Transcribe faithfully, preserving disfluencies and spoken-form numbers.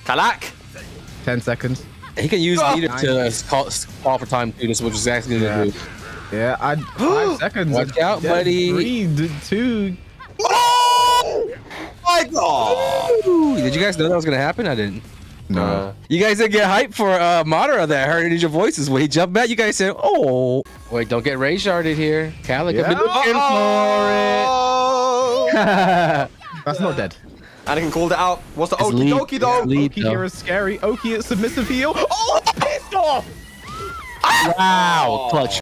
Kalak. Ten seconds. He can use Oh, meter nice. to call, call for time too, which is exactly Yeah. gonna do. Yeah, I five seconds. Watch out, Yeah, buddy. Three, d- two. Oh my god. Ooh, did you guys know that was gonna happen? I didn't. No. Uh, you guys didn't get hyped for uh, Madara that heard your voices when he jumped back. You guys said, "Oh, wait, don't get Ray sharded here." Calic, Yeah. I've been looking Oh. That's not dead. Anakin called it out. What's the It's okie lead. dokie though? Yeah, lead. Oki here is scary. Oki is submissive heal. Oh, pissed off. for it. Wow, clutch.